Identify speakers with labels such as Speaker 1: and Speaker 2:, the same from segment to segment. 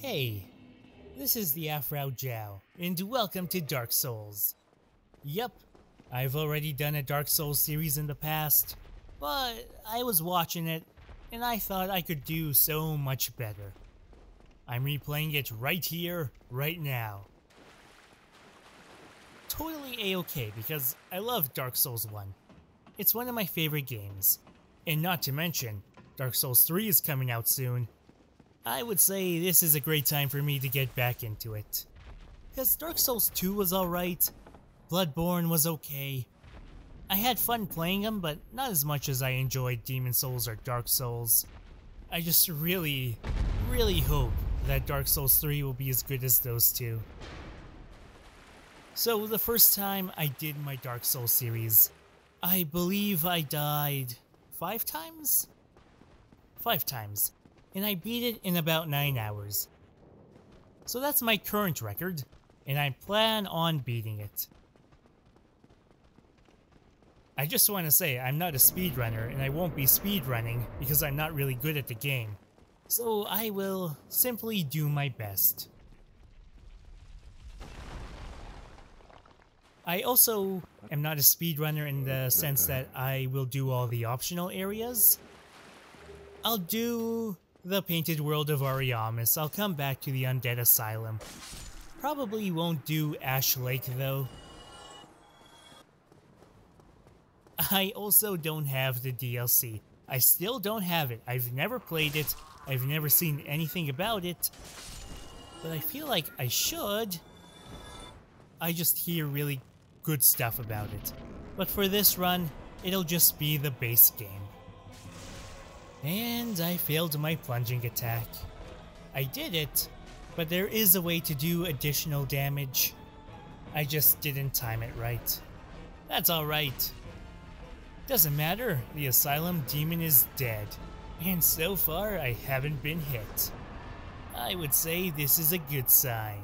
Speaker 1: Hey, this is the Afro Jow, and welcome to Dark Souls. Yep, I've already done a Dark Souls series in the past, but I was watching it, and I thought I could do so much better. I'm replaying it right here, right now. Totally A-okay because I love Dark Souls 1. It's one of my favorite games. And not to mention, Dark Souls 3 is coming out soon. I would say this is a great time for me to get back into it. Because Dark Souls 2 was alright, Bloodborne was okay. I had fun playing them, but not as much as I enjoyed Demon Souls or Dark Souls. I just really hope that Dark Souls 3 will be as good as those two. So the first time I did my Dark Souls series, I believe I died 5 times? 5 times. And I beat it in about 9 hours. So that's my current record, and I plan on beating it. I just want to say I'm not a speedrunner, and I won't be speedrunning because I'm not really good at the game. So I will simply do my best. I also am not a speedrunner in the sense that I will do all the optional areas. I'll do the Painted World of Ariamis. I'll come back to the Undead Asylum. Probably won't do Ash Lake though. I also don't have the DLC. I still don't have it. I've never played it. I've never seen anything about it. But I feel like I should. I just hear really good stuff about it. But for this run, it'll just be the base game. And I failed my plunging attack. I did it, but there is a way to do additional damage. I just didn't time it right. That's alright. Doesn't matter, the Asylum Demon is dead. And so far, I haven't been hit. I would say this is a good sign.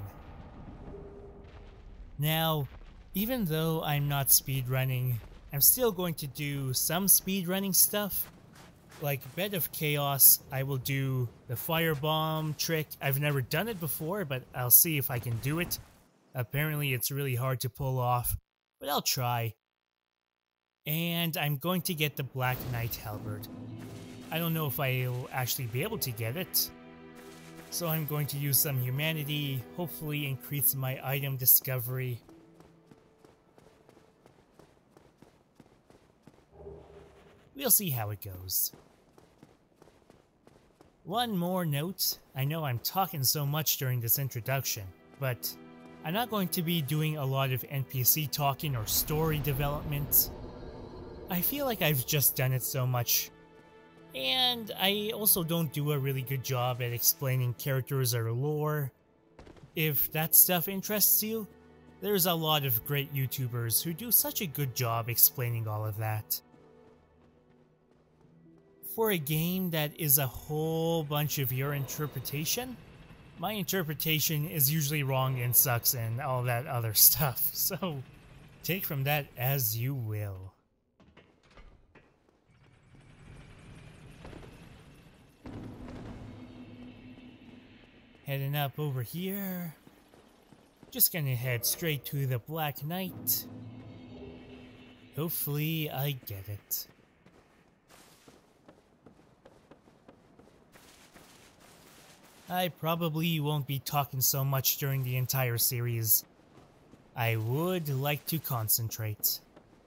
Speaker 1: Now, even though I'm not speedrunning, I'm still going to do some speedrunning stuff. Like Bed of Chaos, I will do the firebomb trick. I've never done it before, but I'll see if I can do it. Apparently it's really hard to pull off, but I'll try. And I'm going to get the Black Knight Halberd. I don't know if I'll actually be able to get it. So I'm going to use some humanity, hopefully increase my item discovery. We'll see how it goes. One more note, I know I'm talking so much during this introduction, but I'm not going to be doing a lot of NPC talking or story development. I feel like I've just done it so much. And I also don't do a really good job at explaining characters or lore. If that stuff interests you, there's a lot of great YouTubers who do such a good job explaining all of that. For a game that is a whole bunch of your interpretation, my interpretation is usually wrong and sucks and all that other stuff, so take from that as you will. Heading up over here. Just gonna head straight to the Black Knight. Hopefully I get it. I probably won't be talking so much during the entire series. I would like to concentrate.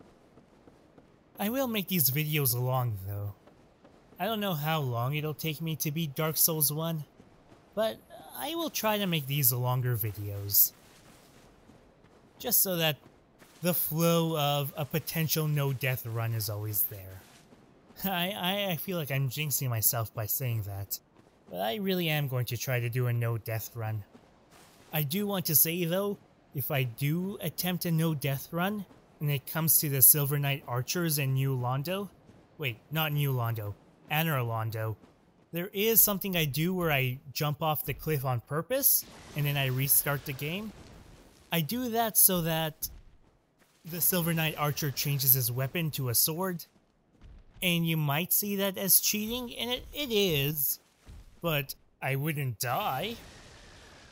Speaker 1: I will make these videos long though. I don't know how long it'll take me to beat Dark Souls 1, but I will try to make these longer videos. Just so that the flow of a potential no-death run is always there. I feel like I'm jinxing myself by saying that. But I really am going to try to do a no-death run. I do want to say though, if I do attempt a no-death run, and it comes to the Silver Knight Archers in New Londo, wait, not New Londo, Anor Londo, there is something I do where I jump off the cliff on purpose, and then I restart the game. I do that so that the Silver Knight Archer changes his weapon to a sword, and you might see that as cheating, and it is. But I wouldn't die.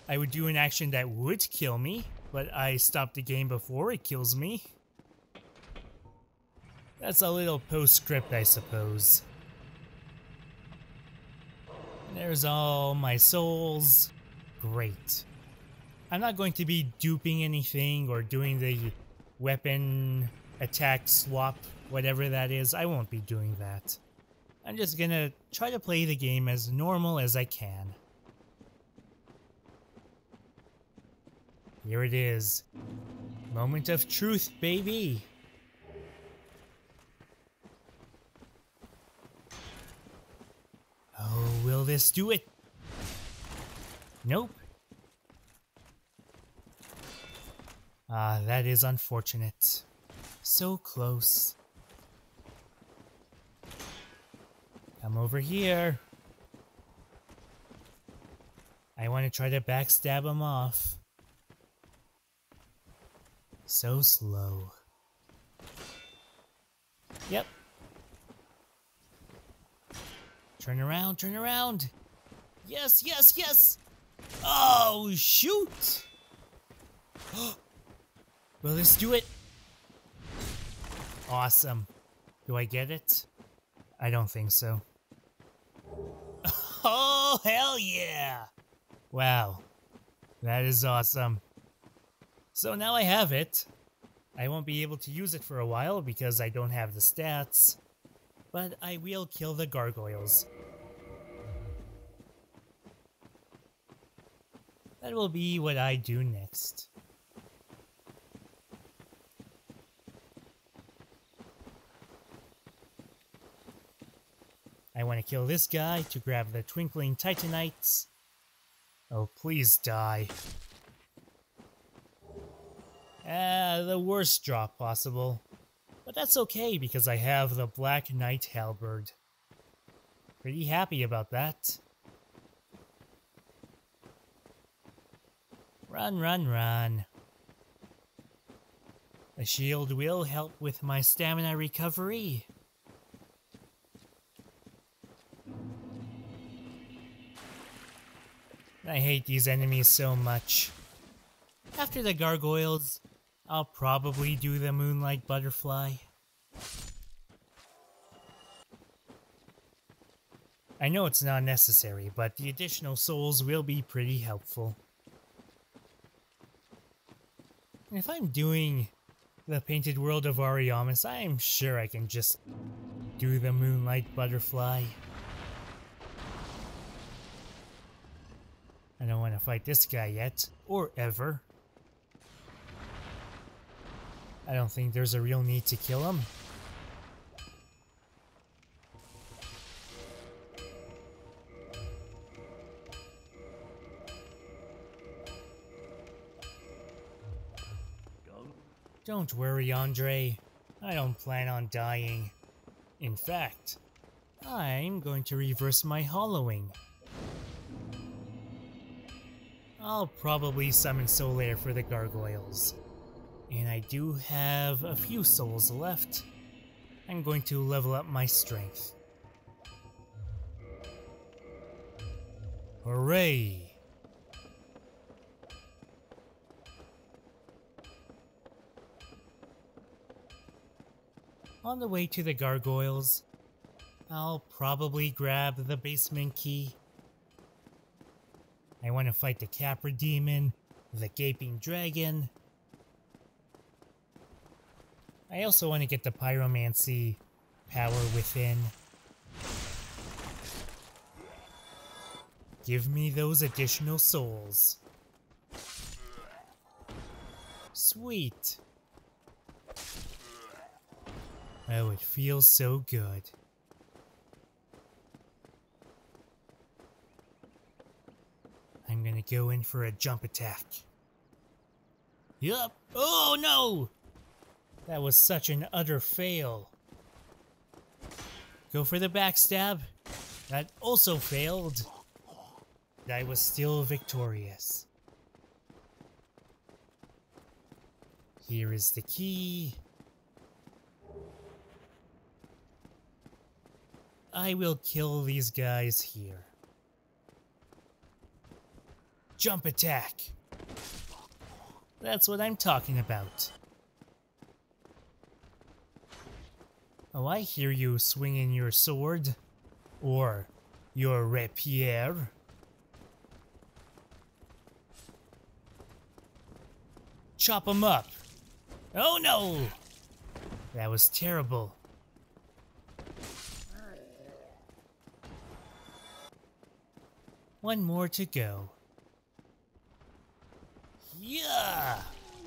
Speaker 1: I would do an action that would kill me, but I stopped the game before it kills me. That's a little postscript, I suppose. There's all my souls. Great. I'm not going to be duping anything or doing the weapon attack swap, whatever that is. I won't be doing that. I'm just gonna try to play the game as normal as I can. Here it is. Moment of truth, baby. Oh, will this do it? Nope. Ah, that is unfortunate. So close. Come over here. I want to try to backstab him off. So slow. Yep. Turn around, turn around. Yes, yes, yes. Oh, shoot. Will this do it? Awesome. Do I get it? I don't think so. Oh, hell yeah. Wow. That is awesome. So now I have it. I won't be able to use it for a while because I don't have the stats. But I will kill the gargoyles. That will be what I do next. I want to kill this guy to grab the twinkling titanites. Oh, please die. The worst drop possible. But that's okay because I have the Black Knight Halberd. Pretty happy about that. Run, run, run. A shield will help with my stamina recovery. I hate these enemies so much. After the gargoyles, I'll probably do the Moonlight Butterfly. I know it's not necessary, but the additional souls will be pretty helpful. And if I'm doing the Painted World of Ariamis, I'm sure I can just do the Moonlight Butterfly. I don't want to fight this guy yet, or ever. I don't think there's a real need to kill him. Don't worry, Andre. I don't plan on dying. In fact, I'm going to reverse my hollowing. I'll probably summon Solaire for the gargoyles. And I do have a few souls left. I'm going to level up my strength. Hooray! On the way to the gargoyles, I'll probably grab the basement key. I want to fight the Capra Demon, the Gaping Dragon. I also want to get the Pyromancy power within. Give me those additional souls. Sweet. Oh, it feels so good. I'm gonna go in for a jump attack. Yup. Oh no! That was such an utter fail. Go for the backstab. That also failed. I was still victorious. Here is the key. I will kill these guys here. Jump attack. That's what I'm talking about. Oh, I hear you swinging your sword. Or your rapier. Chop him up. Oh no! That was terrible. One more to go. Yeah!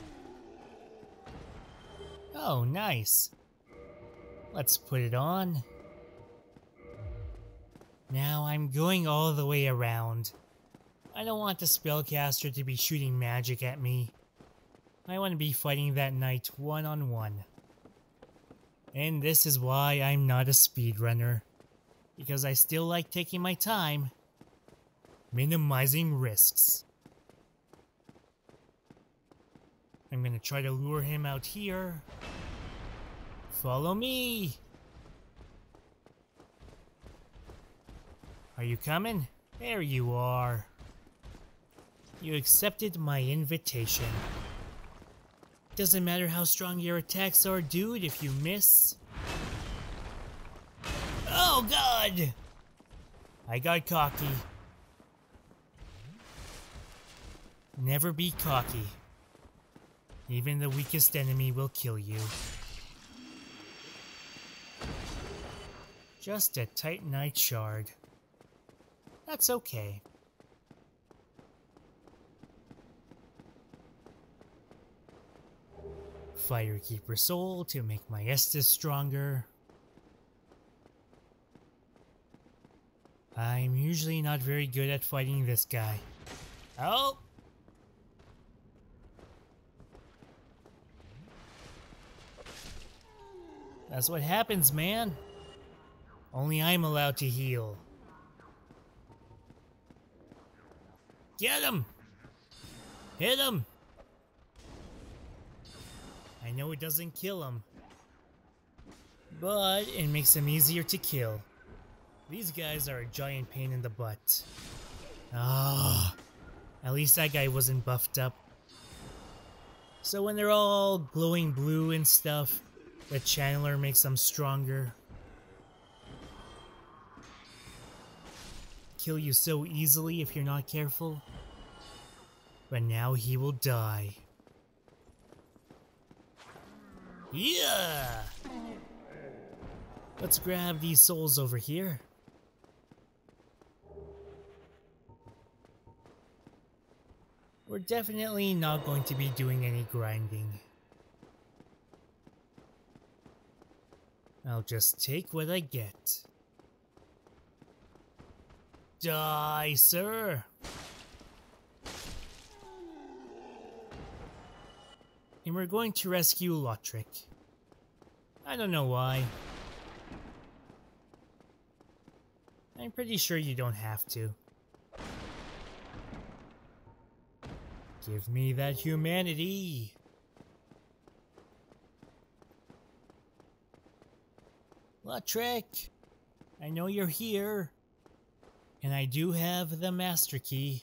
Speaker 1: Oh, nice. Let's put it on. Now I'm going all the way around. I don't want the spellcaster to be shooting magic at me. I want to be fighting that knight one-on-one. And this is why I'm not a speedrunner. Because I still like taking my time. Minimizing risks. I'm gonna try to lure him out here. Follow me! Are you coming? There you are. You accepted my invitation. Doesn't matter how strong your attacks are, dude, if you miss. Oh god! I got cocky. Never be cocky. Even the weakest enemy will kill you. Just a titanite shard. That's okay. Firekeeper soul to make my Estus stronger. I'm usually not very good at fighting this guy. Oh! That's what happens, man. Only I'm allowed to heal. Get him! Hit him! I know it doesn't kill him, but it makes him easier to kill. These guys are a giant pain in the butt. Ah, at least that guy wasn't buffed up. So when they're all glowing blue and stuff, the channeler makes them stronger. Kill you so easily if you're not careful. But now he will die. Yeah! Let's grab these souls over here. We're definitely not going to be doing any grinding. I'll just take what I get. Die, sir! And we're going to rescue Lotric. I don't know why. I'm pretty sure you don't have to. Give me that humanity! Lotric! I know you're here. And I do have the master key.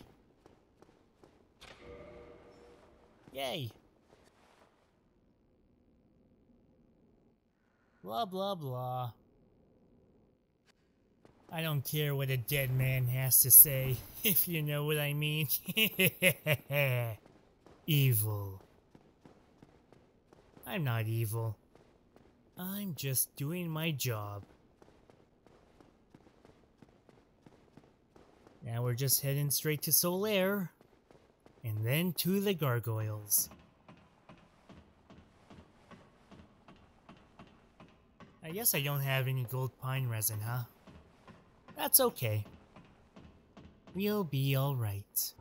Speaker 1: Yay! Blah blah blah. I don't care what a dead man has to say, if you know what I mean. Evil. I'm not evil. I'm just doing my job. Now we're just heading straight to Solaire, and then to the gargoyles. I guess I don't have any gold pine resin, huh? That's okay. We'll be alright.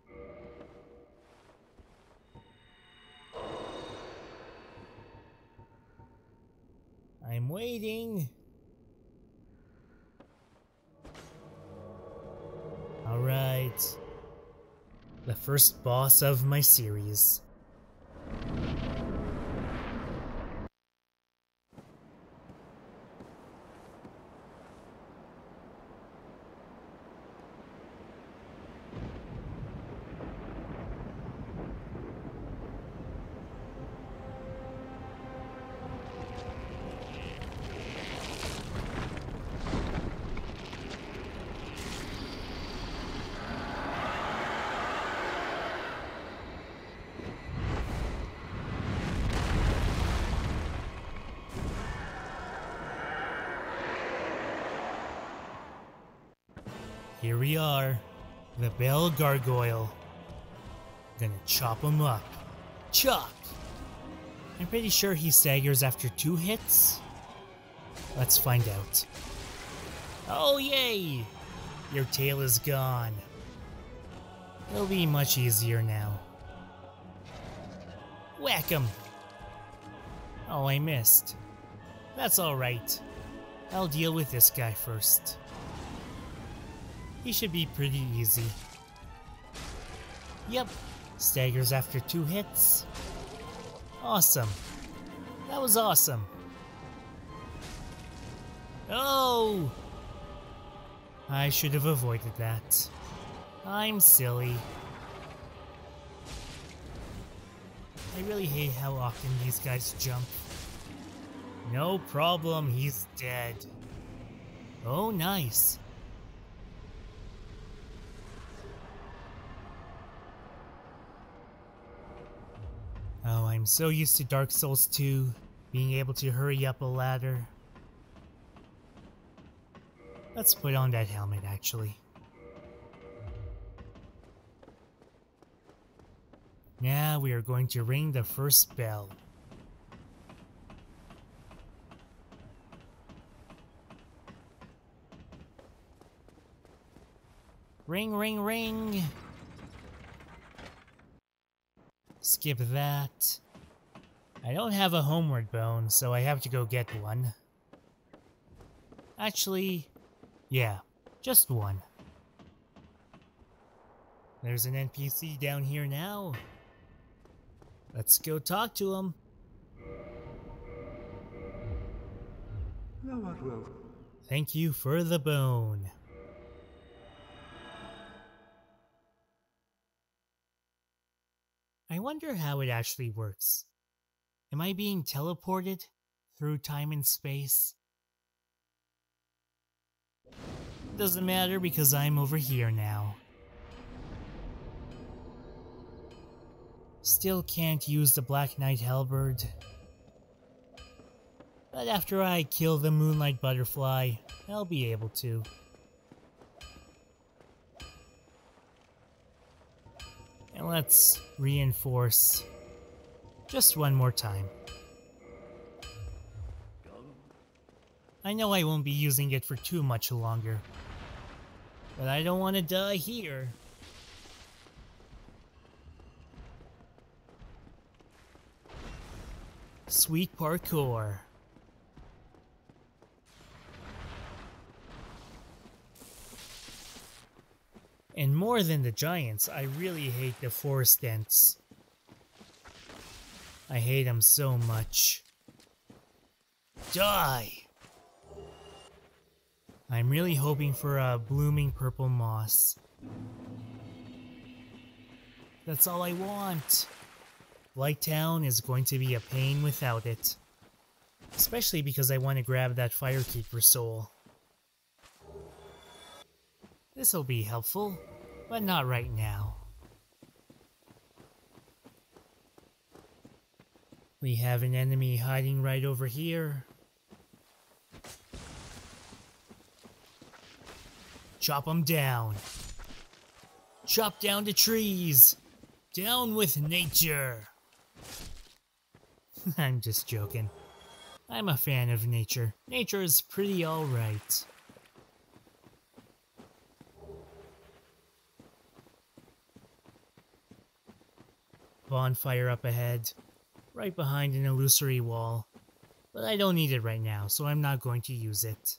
Speaker 1: I'm waiting. Alright. The first boss of my series. Here we are. The Bell Gargoyle. Gonna chop him up. Chop! I'm pretty sure he staggers after 2 hits. Let's find out. Oh yay! Your tail is gone. It'll be much easier now. Whack him! Oh, I missed. That's alright. I'll deal with this guy first. He should be pretty easy. Yep, staggers after 2 hits. Awesome. That was awesome. Oh! I should have avoided that. I'm silly. I really hate how often these guys jump. No problem, he's dead. Oh, nice. Oh, I'm so used to Dark Souls 2, being able to hurry up a ladder. Let's put on that helmet, actually. Now we are going to ring the first bell. Ring, ring, ring! Skip that. I don't have a homeward bone, so I have to go get one. Actually, yeah, just one. There's an NPC down here now. Let's go talk to him. Thank you for the bone. I wonder how it actually works. Am I being teleported through time and space? Doesn't matter because I'm over here now. Still can't use the Black Knight Halberd. But after I kill the Moonlight Butterfly, I'll be able to. And let's reinforce just one more time. I know I won't be using it for too much longer, but I don't want to die here. Sweet parkour. And more than the giants, I really hate the forest ants. I hate them so much. Die! I'm really hoping for a blooming purple moss. That's all I want. Blighttown is going to be a pain without it. Especially because I want to grab that Firekeeper soul. This'll be helpful, but not right now. We have an enemy hiding right over here. Chop them down. Chop down the trees. Down with nature. I'm just joking. I'm a fan of nature. Nature is pretty alright. Bonfire up ahead, right behind an illusory wall. But I don't need it right now, so I'm not going to use it.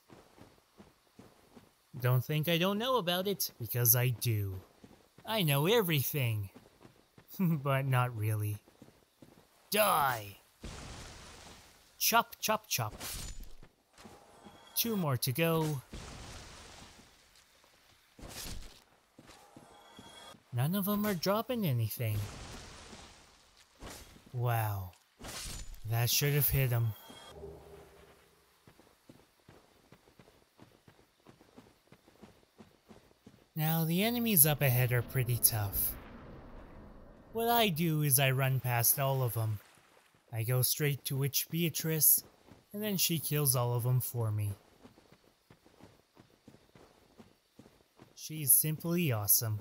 Speaker 1: Don't think I don't know about it, because I do. I know everything. But not really. Die! Chop, chop, chop. 2 more to go. None of them are dropping anything. Wow. That should have hit him. Now, the enemies up ahead are pretty tough. What I do is I run past all of them. I go straight to Witch Beatrice, and then she kills all of them for me. She's simply awesome.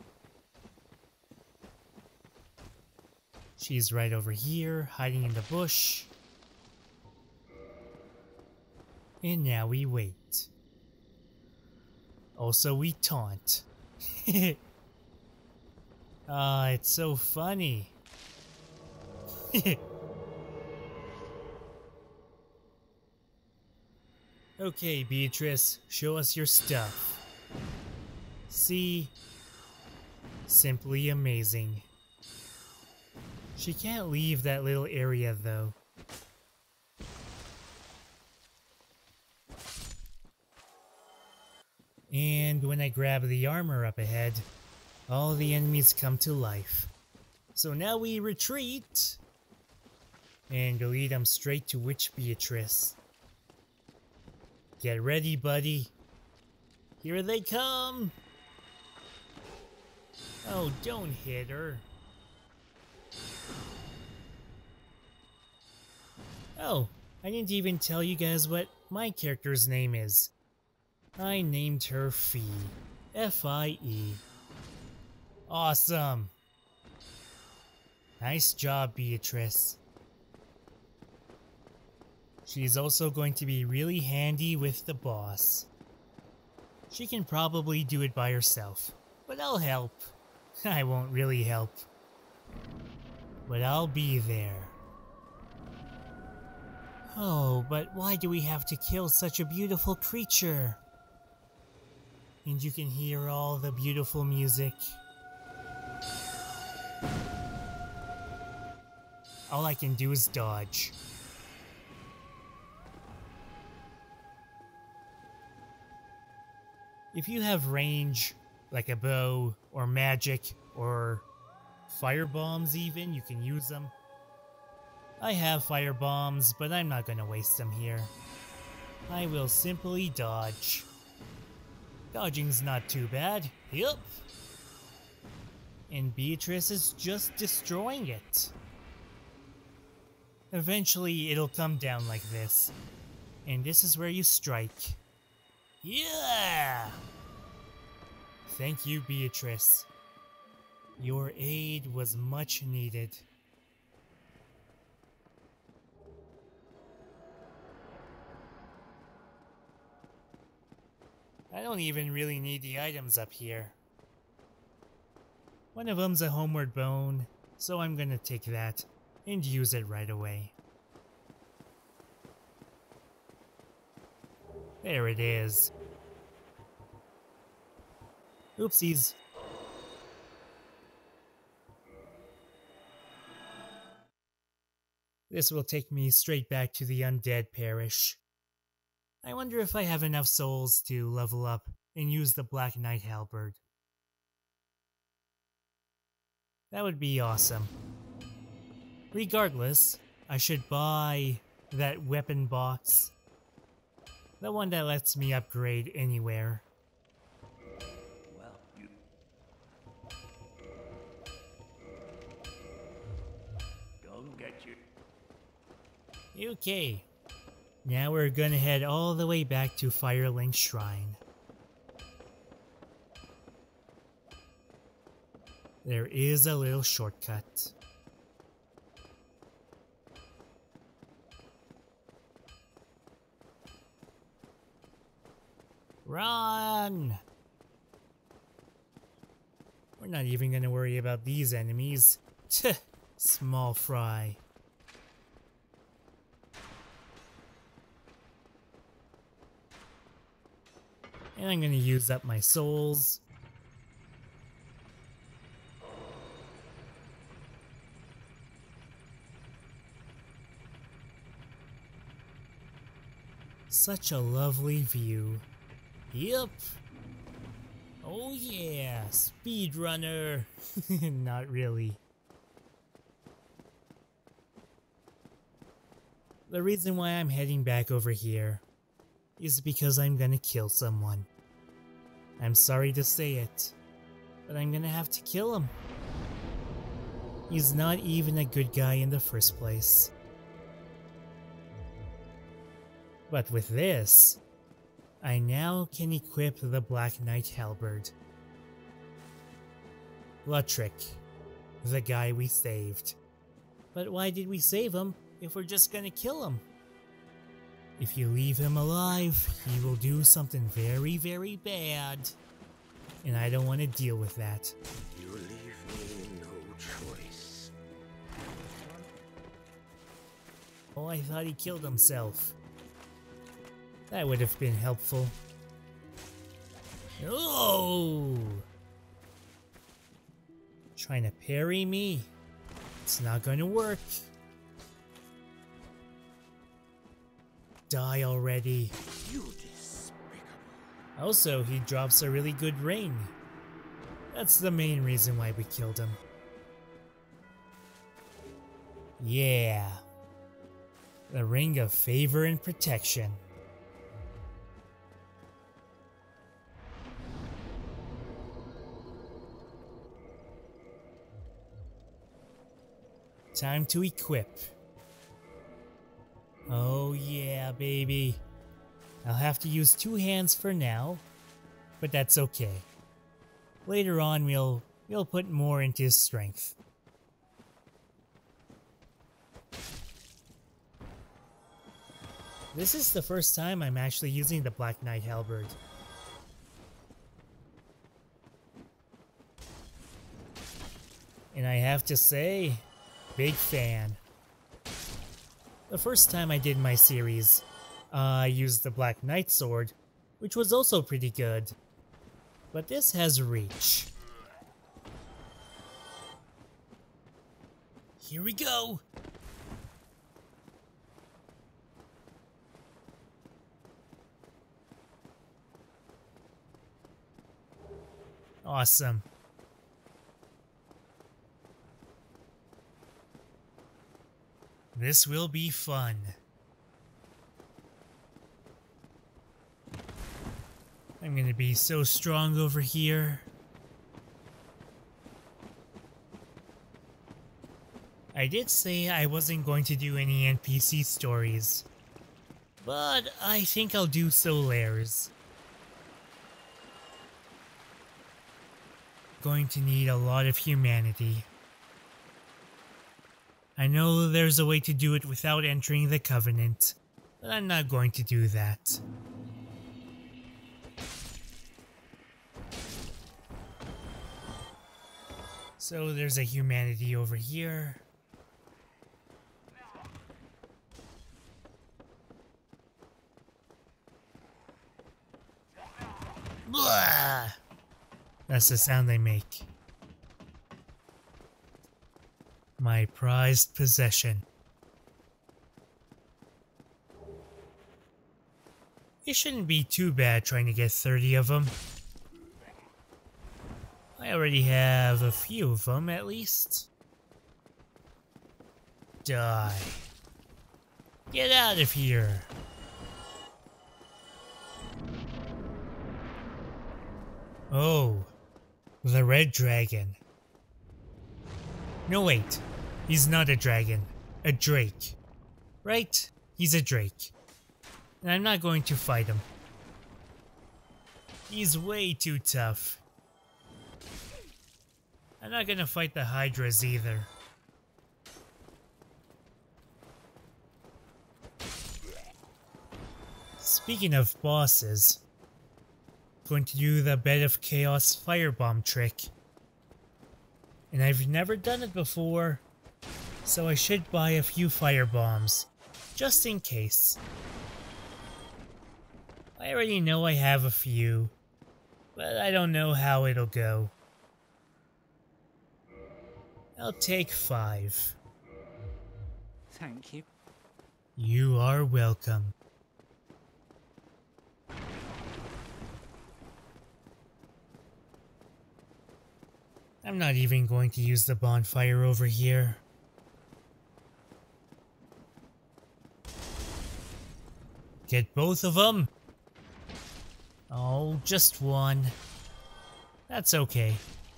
Speaker 1: She's right over here, hiding in the bush. And now we wait. Also, we taunt. Ah, it's so funny. Okay, Beatrice, show us your stuff. See? Simply amazing. She can't leave that little area, though. And when I grab the armor up ahead, all the enemies come to life. So now we retreat and lead them straight to Witch Beatrice. Get ready, buddy. Here they come. Oh, don't hit her. Oh, I didn't even tell you guys what my character's name is. I named her Fie. F-I-E. Awesome. Nice job, Beatrice. She's also going to be really handy with the boss. She can probably do it by herself, but I'll help. I won't really help, but I'll be there. Oh, but why do we have to kill such a beautiful creature? And you can hear all the beautiful music. All I can do is dodge. If you have range, like a bow, or magic, or fire bombs even, you can use them. I have fire bombs, but I'm not gonna waste them here. I will simply dodge. Dodging's not too bad. Yup. And Beatrice is just destroying it. Eventually, it'll come down like this. And this is where you strike. Yeah! Thank you, Beatrice. Your aid was much needed. I don't even really need the items up here. One of them's a homeward bone, so I'm gonna take that and use it right away. There it is. Oopsies. This will take me straight back to the Undead Parish. I wonder if I have enough souls to level up and use the Black Knight Halberd. That would be awesome. Regardless, I should buy that weapon box. The one that lets me upgrade anywhere.
Speaker 2: Well, don't get you.
Speaker 1: Okay. Now we're gonna head all the way back to Firelink Shrine. There is a little shortcut. Run! We're not even gonna worry about these enemies. Tch, small fry. And I'm gonna use up my souls. Such a lovely view. Yep. Oh yeah, speedrunner. Not really. The reason why I'm heading back over here is because I'm gonna kill someone. I'm sorry to say it, but I'm gonna have to kill him. He's not even a good guy in the first place. But with this, I now can equip the Black Knight Halberd. Lutrick, the guy we saved. But why did we save him if we're just gonna kill him? If you leave him alive, he will do something very, very bad. And I don't want to deal with that.
Speaker 3: You leave me no choice.
Speaker 1: Oh, I thought he killed himself. That would have been helpful. Oh! Trying to parry me? It's not going to work. Die already.
Speaker 3: You despicable.
Speaker 1: Also, he drops a really good ring. That's the main reason why we killed him. Yeah. The Ring of Favor and Protection. Time to equip. Oh yeah, baby. I'll have to use 2 hands for now, but that's okay. Later on, we'll put more into his strength. This is the first time I'm actually using the Black Knight Halberd. And I have to say, big fan. The first time I did my series, I used the Black Knight sword, which was also pretty good. But this has reach. Here we go! Awesome. This will be fun. I'm gonna be so strong over here. I did say I wasn't going to do any NPC stories, but I think I'll do Solaire's. Going to need a lot of humanity. I know there's a way to do it without entering the Covenant, but I'm not going to do that. So there's a humanity over here. Blah! That's the sound they make. My prized possession. It shouldn't be too bad trying to get 30 of them. I already have a few of them, at least. Die. Get out of here. Oh, the red dragon. No, wait. He's not a dragon. A drake. Right? He's a drake. And I'm not going to fight him. He's way too tough. I'm not gonna fight the Hydras either. Speaking of bosses, I'm going to do the Bed of Chaos firebomb trick. And I've never done it before, so I should buy a few firebombs, just in case. I already know I have a few, but I don't know how it'll go. I'll take 5.
Speaker 4: Thank you.
Speaker 1: You are welcome. I'm not even going to use the bonfire over here. Get both of them? Oh, just one. That's okay.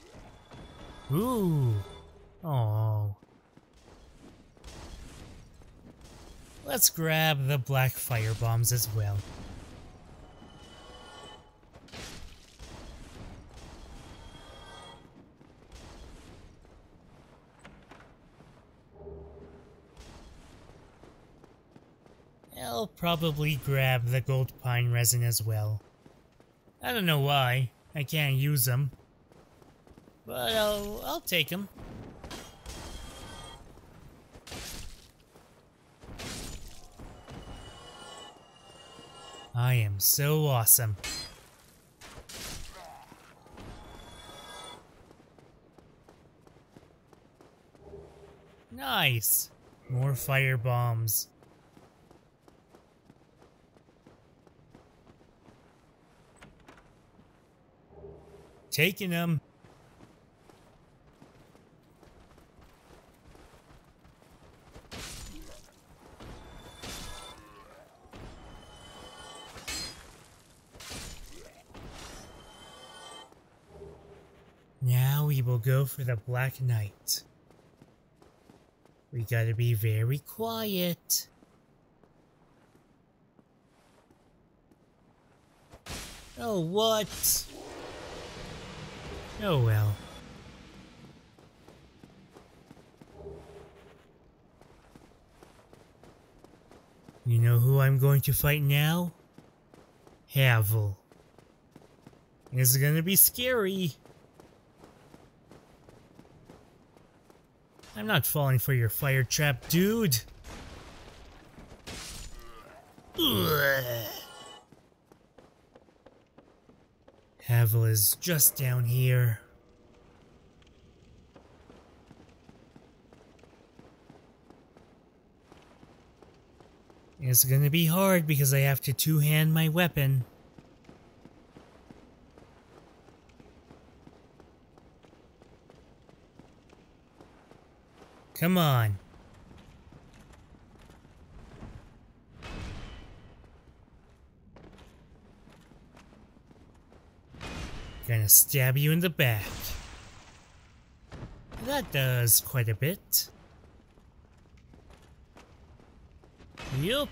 Speaker 1: Ooh. Oh. Let's grab the black fire bombs as well. I'll probably grab the gold pine resin as well. I don't know why. I can't use them. But I'll take them. I am so awesome. Nice! More fire bombs. Taking them. Now we will go for the Black Knight. We gotta be very quiet. Oh, what? Oh well. You know who I'm going to fight now? Havel. It's gonna be scary. I'm not falling for your fire trap, dude. Ugh. Havel is just down here. It's gonna be hard because I have to two-hand my weapon. Come on. Gonna stab you in the back. That does quite a bit. Yup.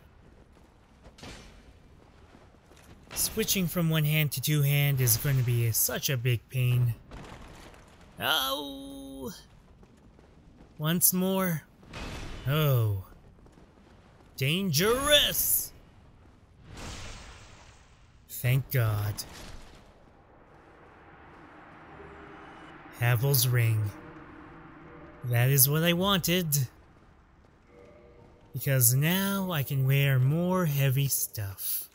Speaker 1: Switching from one hand to two hand is going to be such a big pain. Ow! Once more. Oh. Dangerous! Thank God. Havel's ring. That is what I wanted. Because now I can wear more heavy stuff.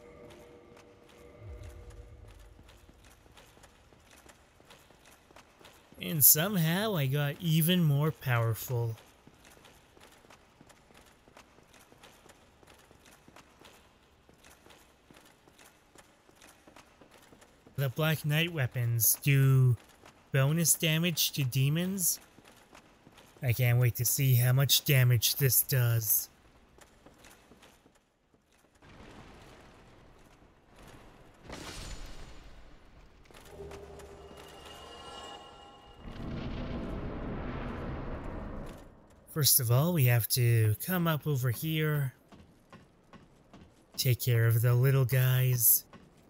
Speaker 1: And somehow I got even more powerful. The Black Knight weapons do bonus damage to demons. I can't wait to see how much damage this does. First of all, we have to come up over here, take care of the little guys.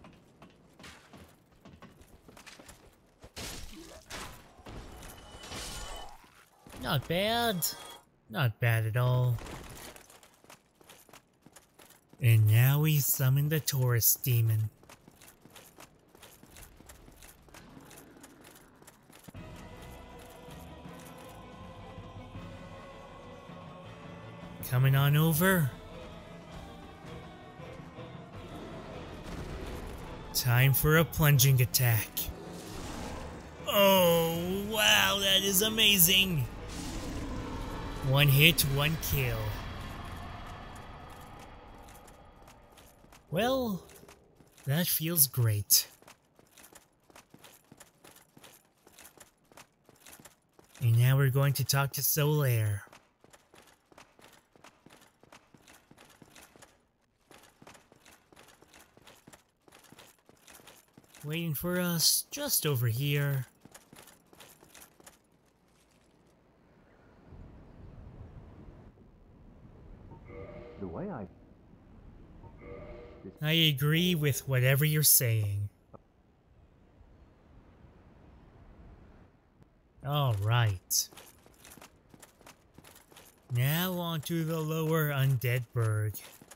Speaker 1: Not bad. Not bad at all. And now we summon the Taurus Demon. Coming on over. Time for a plunging attack. Oh, wow, that is amazing. One hit, one kill. Well, that feels great. And now we're going to talk to Solaire. Waiting for us just over here.
Speaker 3: The way
Speaker 1: I agree with whatever you're saying. All right. Now on to the lower undead berg.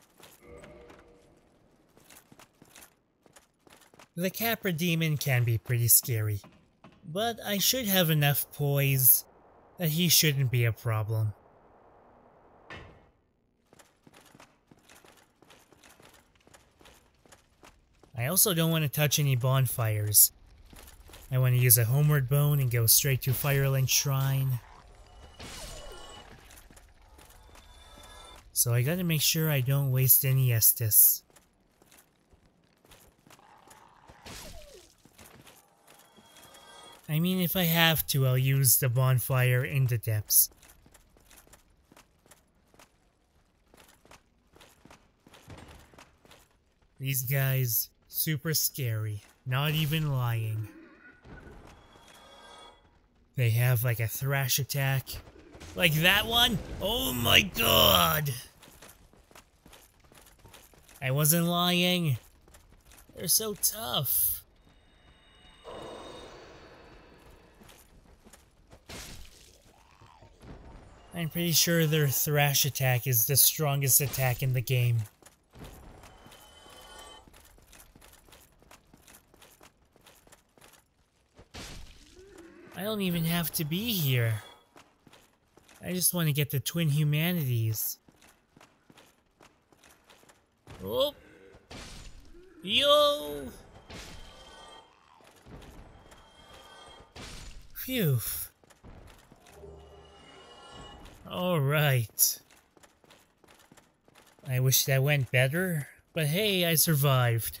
Speaker 1: The Capra Demon can be pretty scary, but I should have enough poise that he shouldn't be a problem. I also don't want to touch any bonfires. I want to use a homeward bone and go straight to Fireland Shrine. So I gotta make sure I don't waste any Estus. I mean, if I have to, I'll use the bonfire in the depths. These guys, super scary, not even lying. They have like a thrash attack. Like that one? Oh my god! I wasn't lying. They're so tough. I'm pretty sure their thrash attack is the strongest attack in the game. I don't even have to be here. I just want to get the twin humanities. Oh! Yo! Phew. Alright. I wish that went better, but hey, I survived.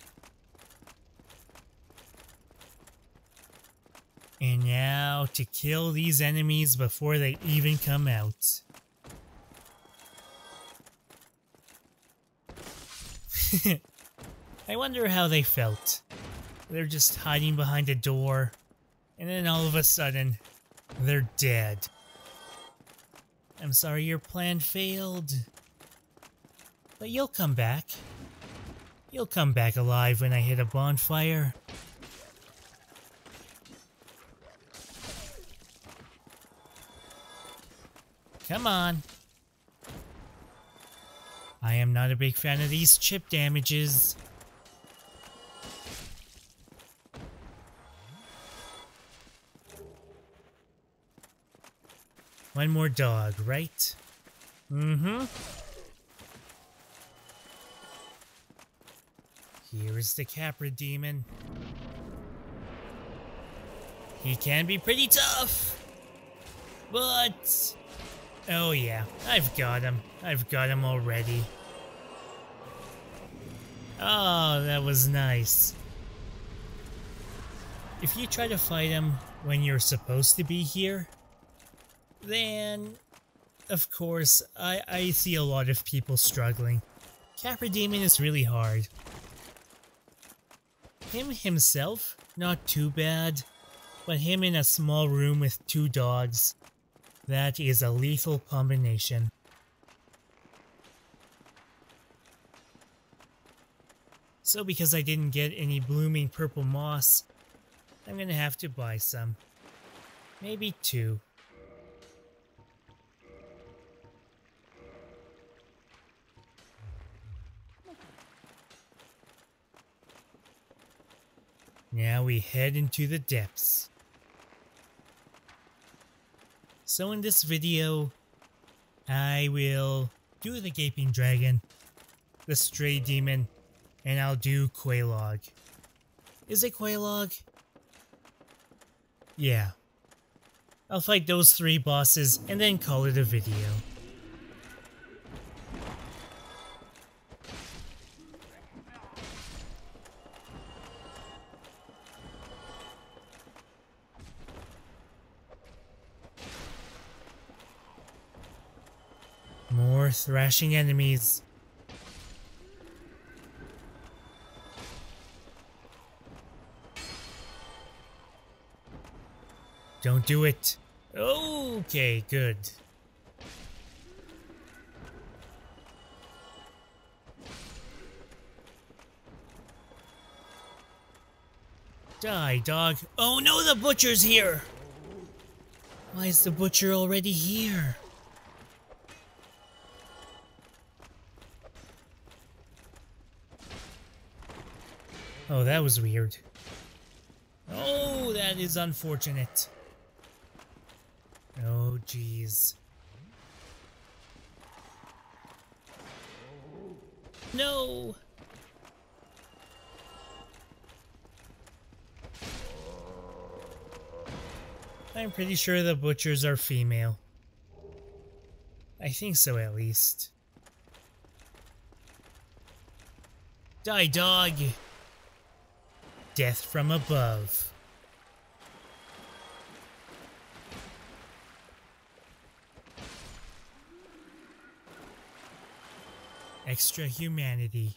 Speaker 1: And now to kill these enemies before they even come out. I wonder how they felt. They're just hiding behind a door, and then all of a sudden, they're dead. I'm sorry your plan failed. But you'll come back. You'll come back alive when I hit a bonfire. Come on. I am not a big fan of these chip damages. One more dog, right? Mm-hmm. Here is the Capra Demon. He can be pretty tough, but... oh yeah, I've got him. I've got him already. Oh, that was nice. If you try to fight him when you're supposed to be here, then, of course, I see a lot of people struggling. Capra Demon is really hard. Him himself, not too bad, but him in a small room with two dogs, that is a lethal combination. So because I didn't get any blooming purple moss, I'm gonna have to buy some. Maybe two. Now we head into the depths. So in this video, I will do the Gaping Dragon, the Stray Demon, and I'll do Quelaag. Is it Quelaag? Yeah. I'll fight those three bosses and then call it a video. More thrashing enemies. Don't do it. Okay, good. Die, dog. Oh no, the butcher's here! Why is the butcher already here? Oh, that was weird. Oh, that is unfortunate. Oh, jeez. No! I'm pretty sure the butchers are female. I think so, at least. Die, dog! Death from above. Extra humanity.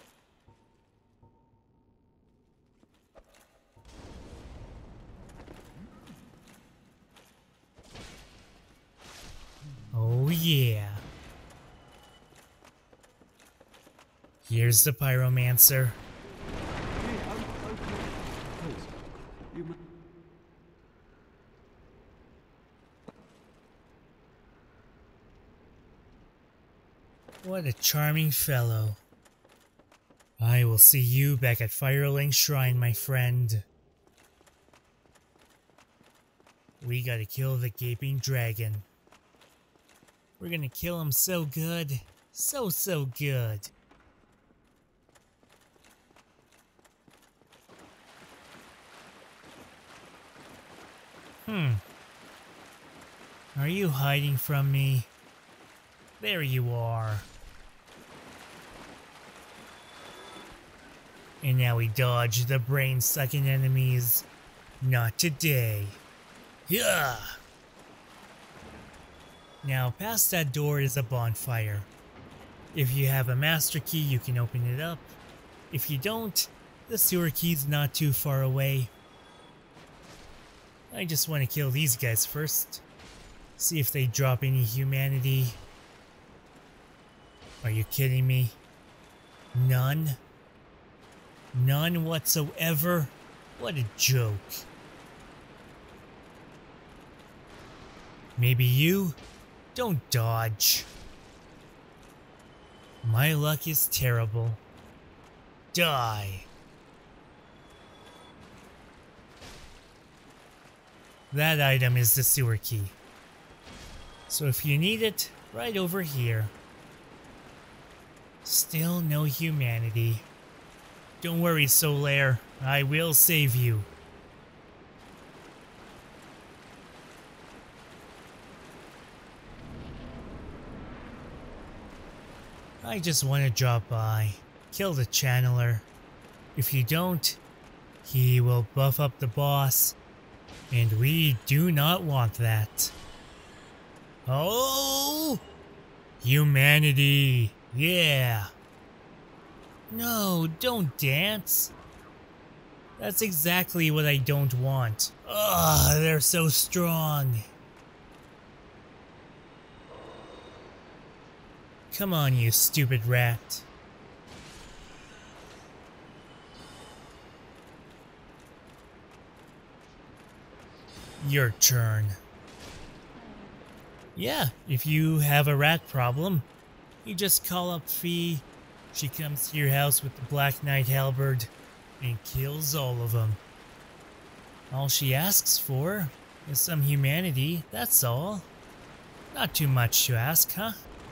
Speaker 1: Oh yeah. Here's the pyromancer. What a charming fellow. I will see you back at Firelink Shrine, my friend. We gotta kill the gaping dragon. We're gonna kill him so good. So good. Are you hiding from me? There you are. And now we dodge the brain-sucking enemies. Not today. Yeah. Now, past that door is a bonfire. If you have a master key, you can open it up. If you don't, the sewer key's not too far away. I just want to kill these guys first. See if they drop any humanity. Are you kidding me? None? None whatsoever? What a joke. Maybe you? Don't dodge. My luck is terrible. Die. That item is the sewer key. So if you need it, right over here. Still no humanity. Don't worry, Solaire. I will save you. I just want to drop by, kill the channeler. If you don't, he will buff up the boss, and we do not want that. Oh! Humanity! Yeah! No, don't dance! That's exactly what I don't want. Ugh, they're so strong. Come on, you stupid rat. Your turn. Yeah, if you have a rat problem, you just call up Fee. She comes to your house with the Black Knight halberd and kills all of them. All she asks for is some humanity, that's all. Not too much to ask, huh?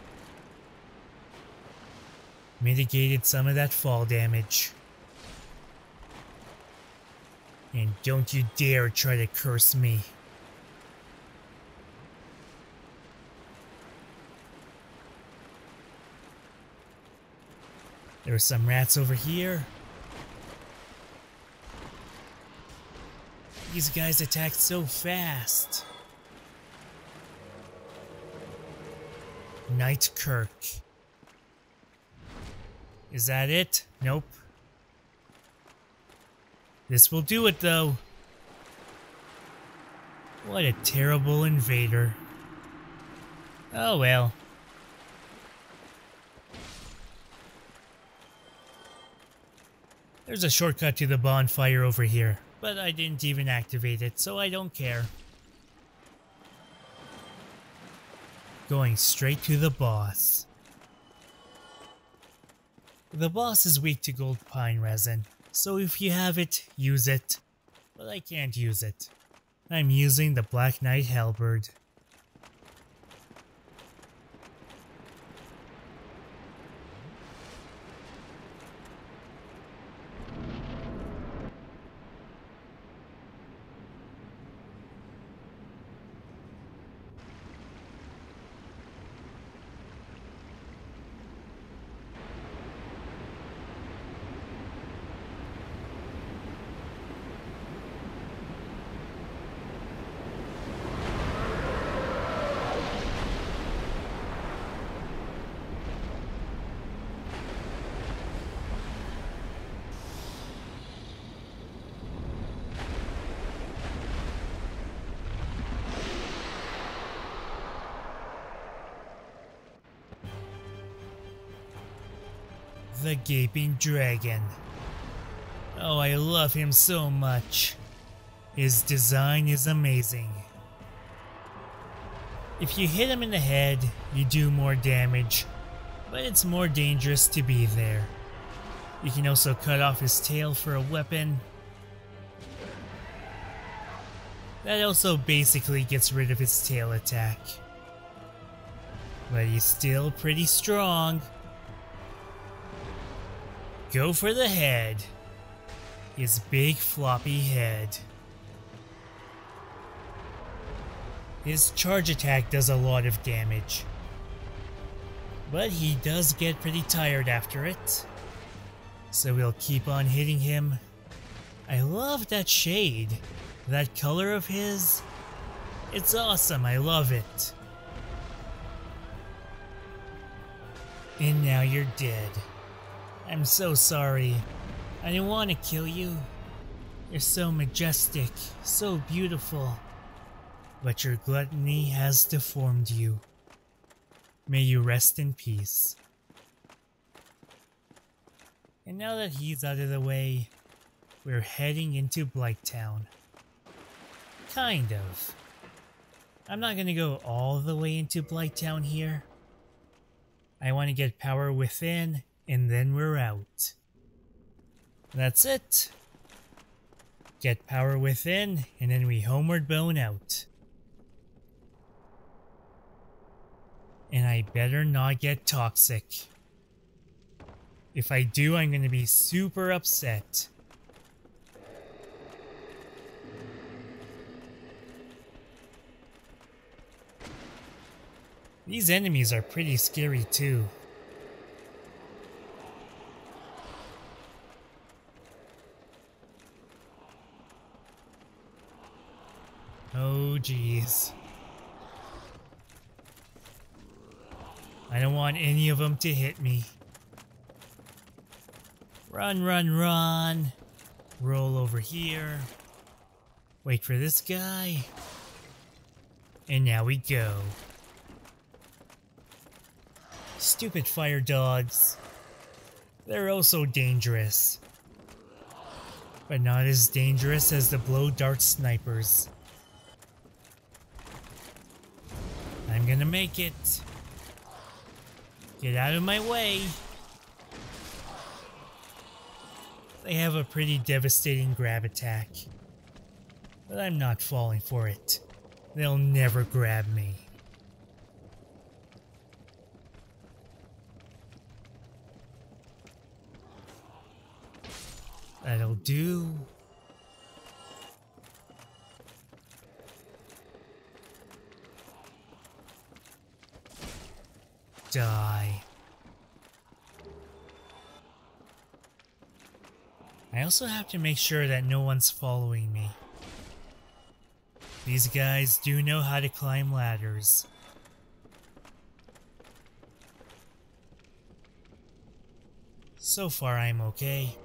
Speaker 1: Mitigated some of that fall damage. And don't you dare try to curse me. There are some rats over here. These guys attack so fast. Knight Kirk. Is that it? Nope. This will do it, though. What a terrible invader. Oh well. There's a shortcut to the bonfire over here, but I didn't even activate it, so I don't care. Going straight to the boss. The boss is weak to gold pine resin, So if you have it, use it. But I can't use it. I'm using the Black Knight Halberd. The Gaping Dragon. Oh, I love him so much. His design is amazing. If you hit him in the head, you do more damage, but it's more dangerous to be there. You can also cut off his tail for a weapon. That also basically gets rid of his tail attack. But he's still pretty strong. Go for the head. His big floppy head. His charge attack does a lot of damage. But he does get pretty tired after it. So we'll keep on hitting him. I love that shade. That color of his. It's awesome, I love it. And now you're dead. I'm so sorry. I didn't want to kill you. You're so majestic, so beautiful. But your gluttony has deformed you. May you rest in peace. And now that he's out of the way, we're heading into Blighttown. Kind of. I'm not gonna go all the way into Blighttown here. I want to get power within, and then we're out. That's it. Get power within, and then we homeward bone out. And I better not get toxic. If I do, I'm gonna be super upset. These enemies are pretty scary too. Oh jeez. I don't want any of them to hit me. Run, run, run. Roll over here. Wait for this guy. And now we go. Stupid fire dogs. They're also dangerous. But not as dangerous as the blow dart snipers. I'm gonna make it. Get out of my way. They have a pretty devastating grab attack. But I'm not falling for it. They'll never grab me. That'll do. Die. I also have to make sure that no one's following me. These guys do know how to climb ladders. So far I'm okay.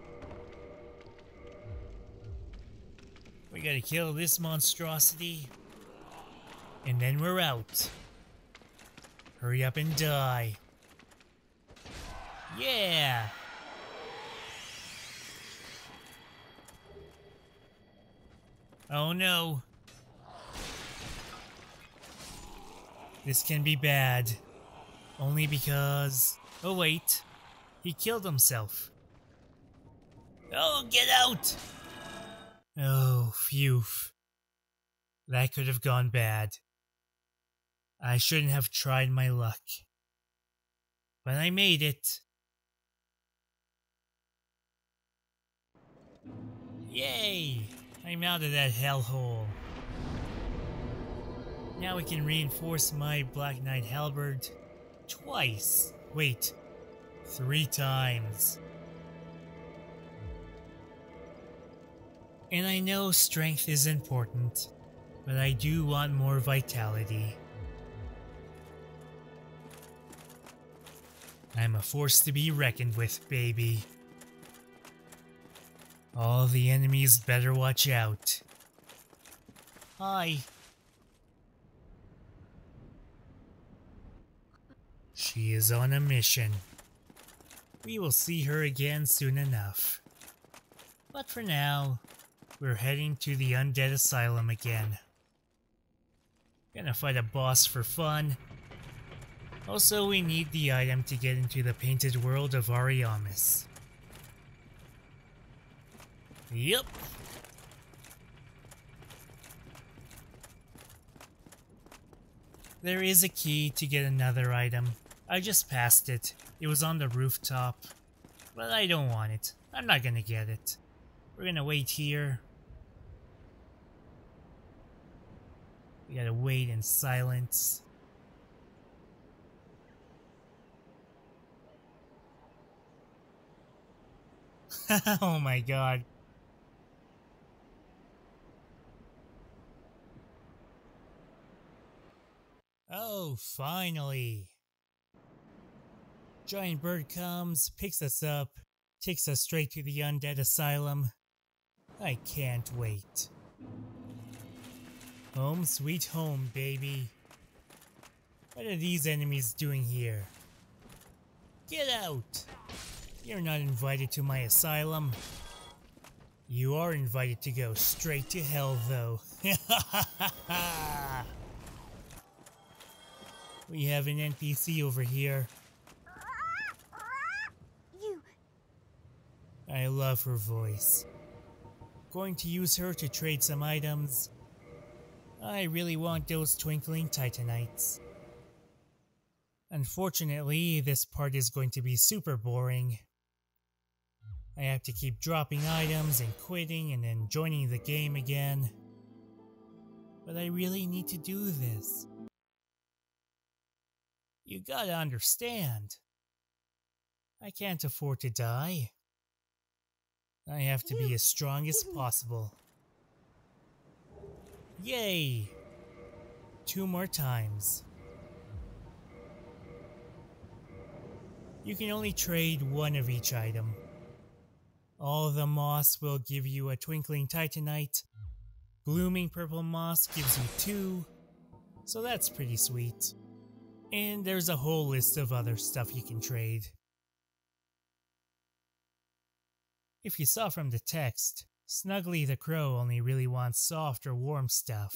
Speaker 1: We gotta kill this monstrosity. And then we're out. Hurry up and die. Yeah! Oh no. This can be bad. Only because... Oh wait. He killed himself. Oh, get out! Oh, phew. That could have gone bad. I shouldn't have tried my luck. But I made it. Yay! I'm out of that hellhole. Now we can reinforce my Black Knight halberd twice. Wait, 3 times. And I know strength is important, but I do want more vitality. I'm a force to be reckoned with, baby. All the enemies better watch out. Hi. She is on a mission. We will see her again soon enough. But for now, we're heading to the Undead Asylum again. Gonna fight a boss for fun. Also, we need the item to get into the painted world of Ariamis. Yep. There is a key to get another item. I just passed it. It was on the rooftop. But I don't want it. I'm not gonna get it. We're gonna wait here. We gotta wait in silence. Oh my god. Oh, finally. Giant bird comes, picks us up, takes us straight to the Undead Asylum. I can't wait. Home sweet home, baby. What are these enemies doing here? Get out! You're not invited to my asylum. You are invited to go straight to hell, though. We have an NPC over here. I love her voice. Going to use her to trade some items. I really want those twinkling titanites. Unfortunately, this part is going to be super boring. I have to keep dropping items and quitting and then joining the game again. But I really need to do this. You gotta understand. I can't afford to die. I have to be as strong as possible. Yay! 2 more times. You can only trade 1 of each item. All the moss will give you a twinkling titanite. Blooming purple moss gives you 2. So that's pretty sweet. And there's a whole list of other stuff you can trade. If you saw from the text, Snuggly the Crow only really wants soft or warm stuff.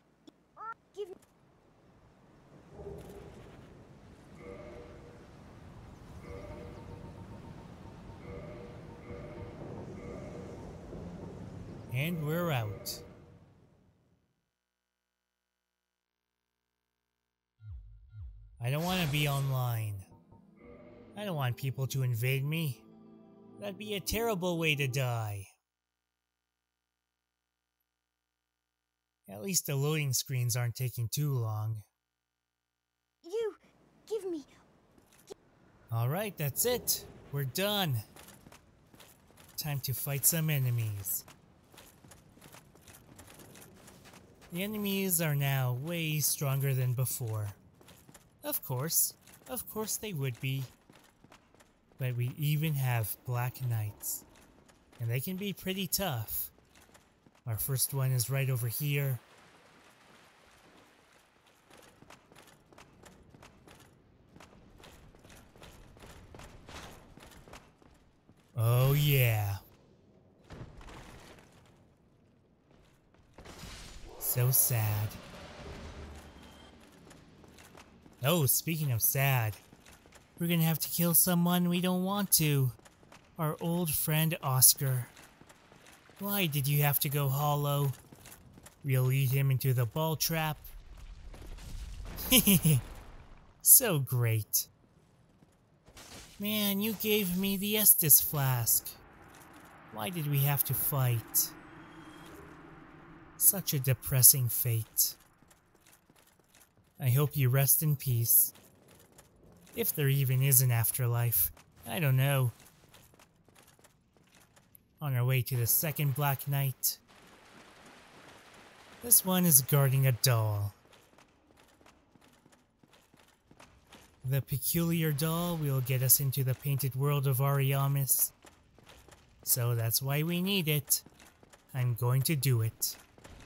Speaker 1: And we're out. I don't want to be online. I don't want people to invade me. That'd be a terrible way to die. At least the loading screens aren't taking too long.
Speaker 5: You, give me...
Speaker 1: Alright, that's it. We're done. Time to fight some enemies. The enemies are now way stronger than before. Of course they would be. But we even have Black Knights. And they can be pretty tough. Our first one is right over here. Oh yeah. So sad. Oh, speaking of sad, we're gonna have to kill someone we don't want to. Our old friend Oscar. Why did you have to go hollow? We'll lead him into the ball trap. So great. Man, you gave me the Estus flask. Why did we have to fight? Such a depressing fate. I hope you rest in peace. If there even is an afterlife. I don't know. On our way to the second Black Knight. This one is guarding a doll. The peculiar doll will get us into the painted world of Ariamis. So that's why we need it. I'm going to do it.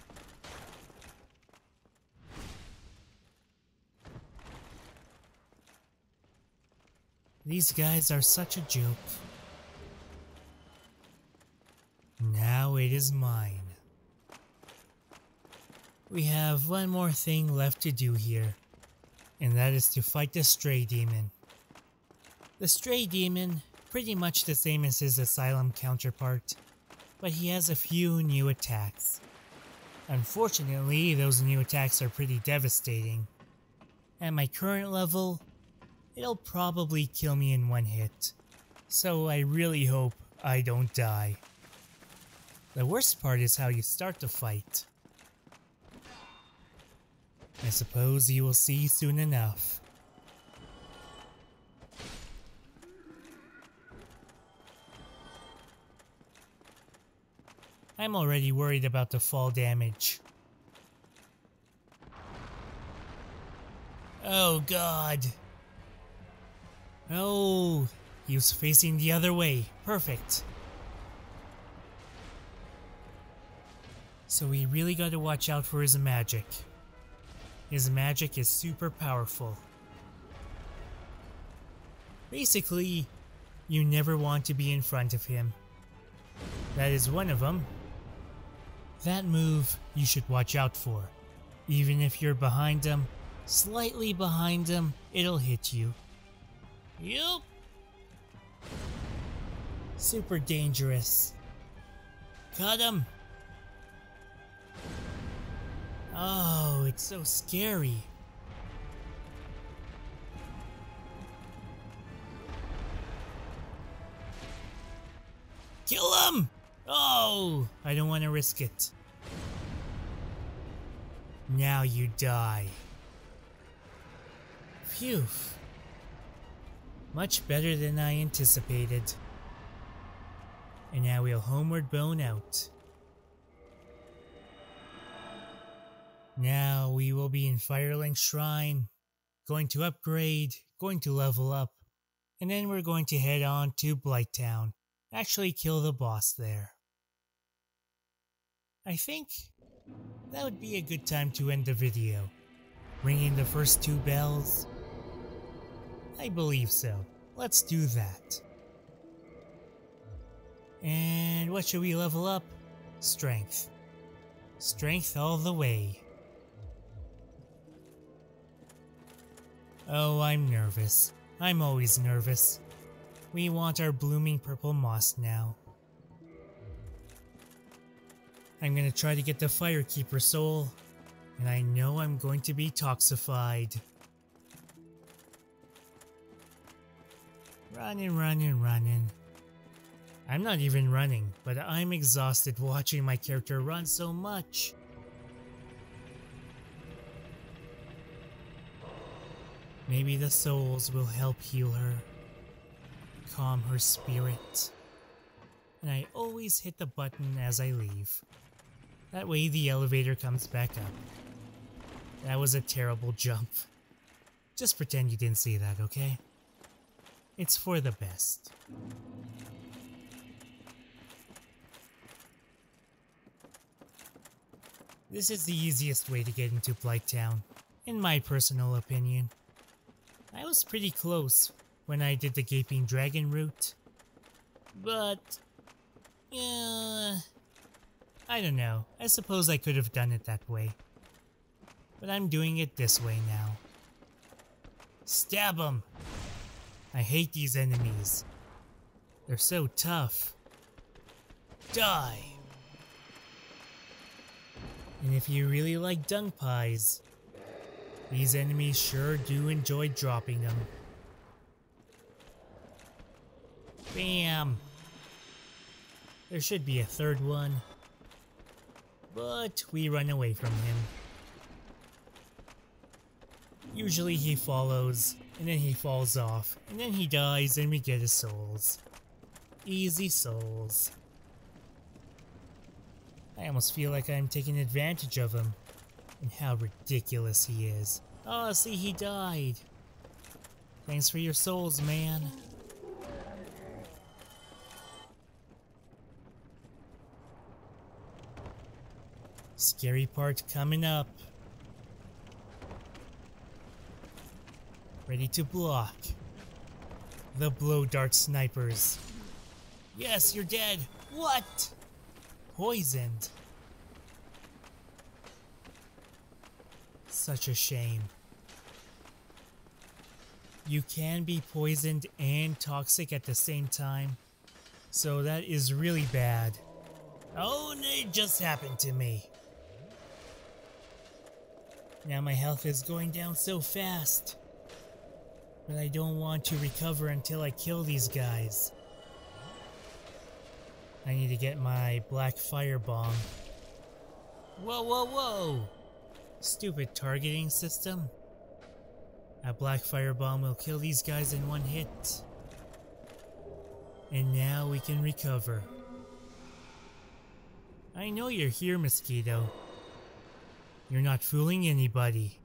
Speaker 1: These guys are such a joke. Now it is mine. We have one more thing left to do here, and that is to fight the Stray Demon. The Stray Demon, pretty much the same as his Asylum counterpart, but he has a few new attacks. Unfortunately, those new attacks are pretty devastating. At my current level, it'll probably kill me in one hit, so I really hope I don't die. The worst part is how you start the fight. I suppose you will see soon enough. I'm already worried about the fall damage. Oh god. Oh, he was facing the other way. Perfect. So we really gotta watch out for his magic. His magic is super powerful. Basically, you never want to be in front of him. That is one of them. That move you should watch out for. Even if you're behind him, slightly behind him, it'll hit you. Yup. Super dangerous. Cut him. Oh, it's so scary. Kill him! Oh, I don't want to risk it. Now you die. Phew. Much better than I anticipated. And now we'll homeward bone out. Now we will be in Firelink Shrine, going to upgrade, going to level up, and then we're going to head on to Blighttown, actually kill the boss there. I think that would be a good time to end the video. Ringing the first 2 bells? I believe so. Let's do that. And what should we level up? Strength. Strength all the way. Oh, I'm nervous. I'm always nervous. We want our blooming purple moss now. I'm gonna try to get the Firekeeper soul, and I know I'm going to be toxified. Running. I'm not even running, but I'm exhausted watching my character run so much. Maybe the souls will help heal her, calm her spirit. And I always hit the button as I leave. That way the elevator comes back up. That was a terrible jump. Just pretend you didn't see that, okay? It's for the best. This is the easiest way to get into Blighttown, in my personal opinion. I was pretty close when I did the Gaping Dragon route, but I don't know. I suppose I could have done it that way, but I'm doing it this way now. Stab him! I hate these enemies. They're so tough. Die! And if you really like dung pies, these enemies sure do enjoy dropping them. Bam! There should be a third one, but we run away from him. Usually he follows, and then he falls off, and then he dies and we get his souls. Easy souls. I almost feel like I'm taking advantage of him, and how ridiculous he is. Oh, see, he died. Thanks for your souls, man. Scary part coming up. Ready to block. The blow dart snipers. Yes, you're dead. What? Poisoned. Such a shame. You can be poisoned and toxic at the same time, so that is really bad. Oh, and it just happened to me. Now my health is going down so fast. But I don't want to recover until I kill these guys. I need to get my black fire bomb. Whoa, whoa, whoa! Stupid targeting system. A black fire bomb will kill these guys in one hit. And now we can recover. I know you're here, Mosquito. You're not fooling anybody.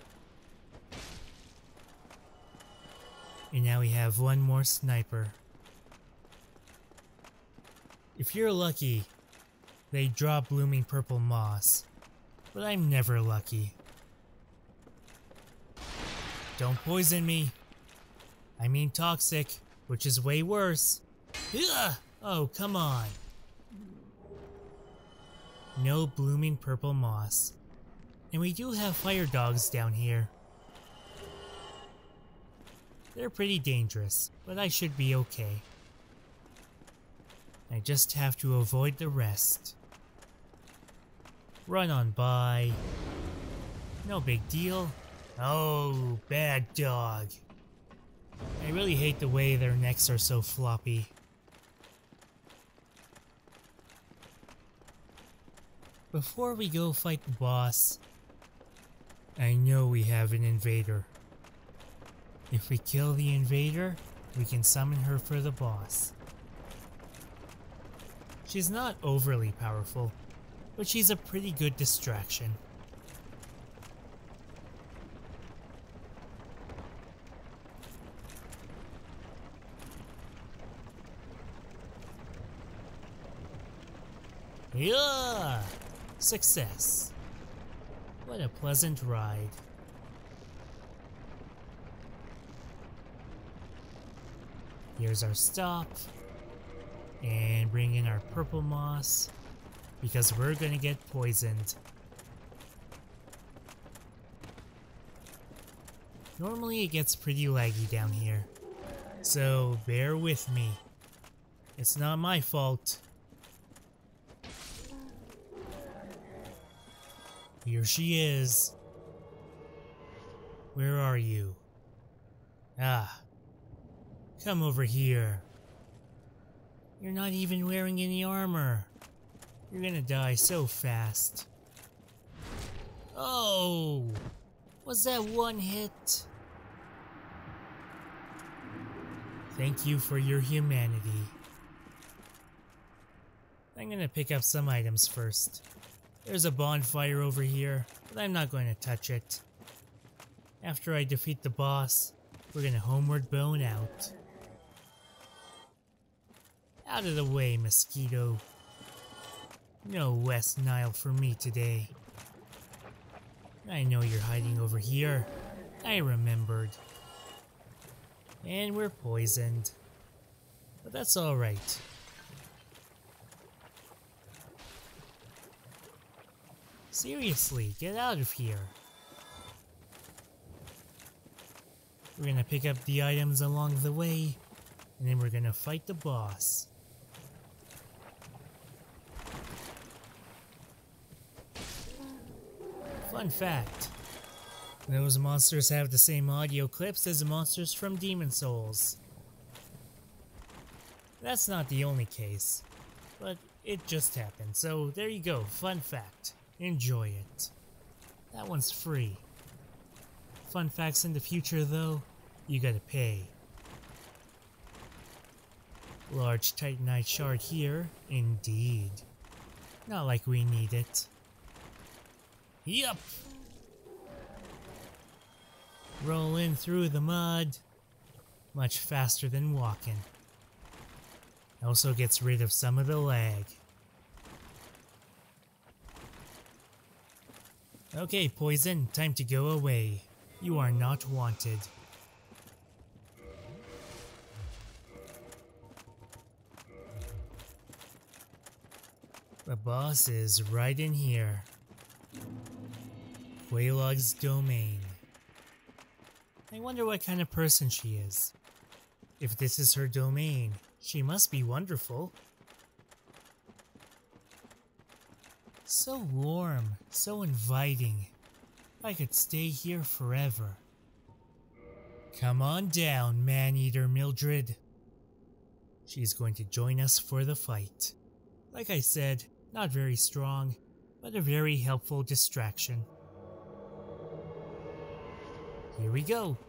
Speaker 1: And now we have one more sniper. If you're lucky, they drop blooming purple moss. But I'm never lucky. Don't poison me. I mean toxic, which is way worse. Ugh! Oh, come on. No blooming purple moss. And we do have fire dogs down here. They're pretty dangerous, but I should be okay. I just have to avoid the rest. Run on by. No big deal. Oh, bad dog. I really hate the way their necks are so floppy. Before we go fight the boss, I know we have an invader. If we kill the invader, we can summon her for the boss. She's not overly powerful, but she's a pretty good distraction. Yeah! Success. What a pleasant ride. Here's our stop. And bring in our purple moss, because we're gonna get poisoned. Normally it gets pretty laggy down here, so bear with me. It's not my fault. Here she is. Where are you? Ah. Come over here. You're not even wearing any armor. You're gonna die so fast. Oh! Was that one hit? Thank you for your humanity. I'm gonna pick up some items first. There's a bonfire over here, but I'm not going to touch it. After I defeat the boss, we're gonna homeward bone out. Out of the way, Mosquito. No West Nile for me today. I know you're hiding over here. I remembered. And we're poisoned. But that's alright. Seriously, get out of here. We're gonna pick up the items along the way, And then we're gonna fight the boss. Fun fact. Those monsters have the same audio clips as the monsters from Demon Souls. That's not the only case, but it just happened, so there you go, fun fact. Enjoy it. That one's free. Fun facts in the future though, you gotta pay. Large titanite shard here, indeed. Not like we need it. Yup! Rolling through the mud. Much faster than walking. Also gets rid of some of the lag. Okay, Poison, time to go away. You are not wanted. The boss is right in here. Quelaag's domain. I wonder what kind of person she is. If this is her domain, she must be wonderful. So warm, so inviting. I could stay here forever. Come on down, Maneater Mildred. She's going to join us for the fight. Like I said, not very strong, but a very helpful distraction. Here we go.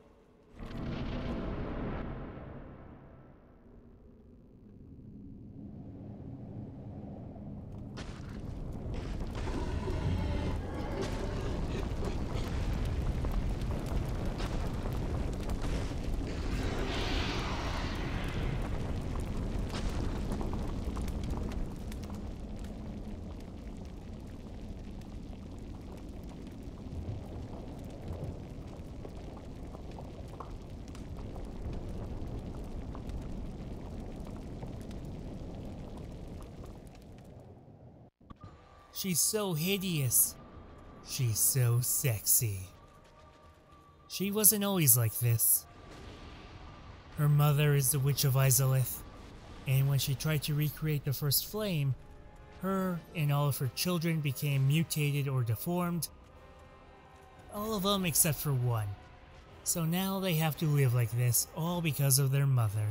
Speaker 1: She's so hideous. She's so sexy. She wasn't always like this. Her mother is the Witch of Izalith, and when she tried to recreate the first flame, her and all of her children became mutated or deformed. All of them except for one. So now they have to live like this, all because of their mother.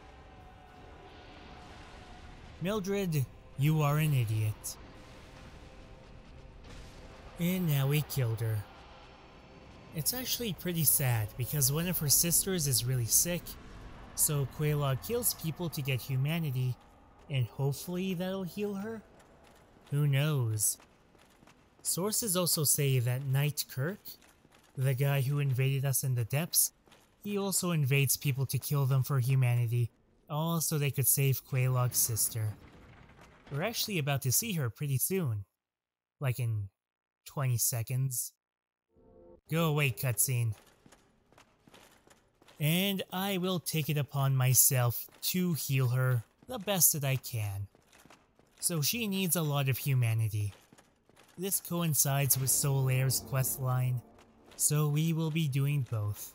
Speaker 1: Mildred, you are an idiot. And now we killed her. It's actually pretty sad because one of her sisters is really sick, so Quelaag kills people to get humanity, and hopefully that'll heal her? Who knows? Sources also say that Knight Kirk, the guy who invaded us in the depths, he also invades people to kill them for humanity, all so they could save Quelaag's sister. We're actually about to see her pretty soon. Like in 20 seconds. Go away, cutscene. And I will take it upon myself to heal her the best that I can. So she needs a lot of humanity. This coincides with Solaire's questline, so we will be doing both.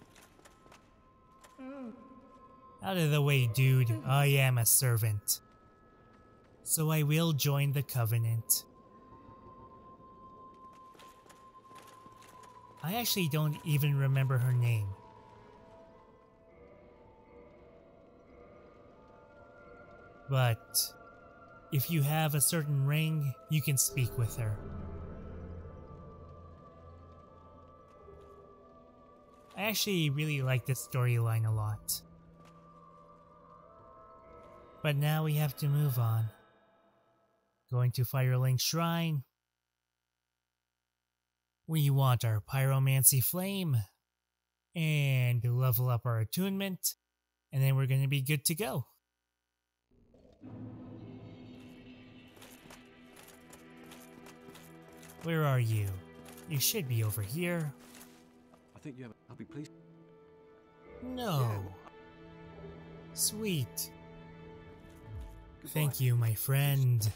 Speaker 1: Out of the way, dude, I am a servant. So I will join the Covenant. I actually don't even remember her name. But if you have a certain ring, you can speak with her. I actually really like this storyline a lot. But now we have to move on. Going to Firelink Shrine. We want our Pyromancy Flame, and level up our attunement, and then we're going to be good to go. Where are you? You should be over here.
Speaker 6: I think you have. I'll be pleased.
Speaker 1: No. Sweet. Thank you, my friend.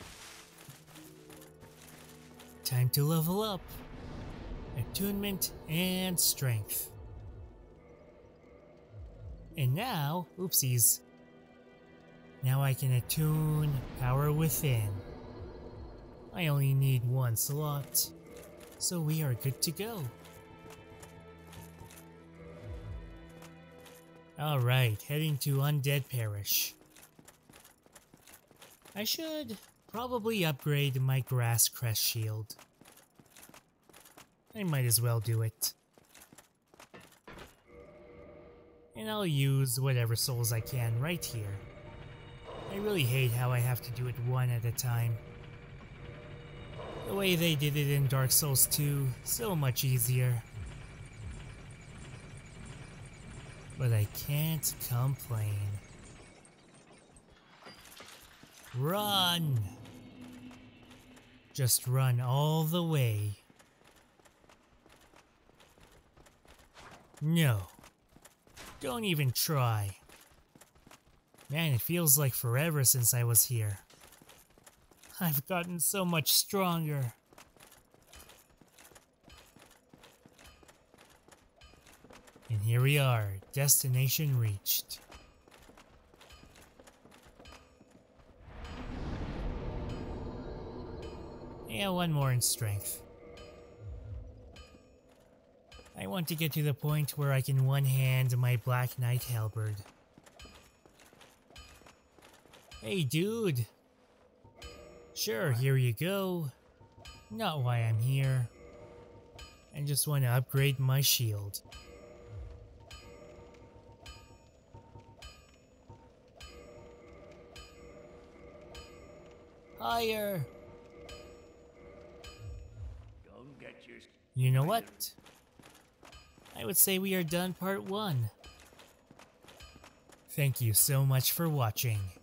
Speaker 1: Time to level up. Attunement and strength. And now, oopsies, Now I can attune power within. I only need one slot, so we are good to go. Alright, heading to Undead Parish. I should probably upgrade my Grass Crest shield. I might as well do it. And I'll use whatever souls I can right here. I really hate how I have to do it one at a time. The way they did it in Dark Souls 2, so much easier. But I can't complain. Run! Just run all the way. No. Don't even try. Man, it feels like forever since I was here. I've gotten so much stronger. And here we are, destination reached. Yeah, one more in strength. I want to get to the point where I can one-hand my Black Knight halberd. Hey dude! Sure, here you go. Not why I'm here. I just want to upgrade my shield. Higher!
Speaker 2: Go and get your...
Speaker 1: You know what? I would say we are done part 1. Thank you so much for watching.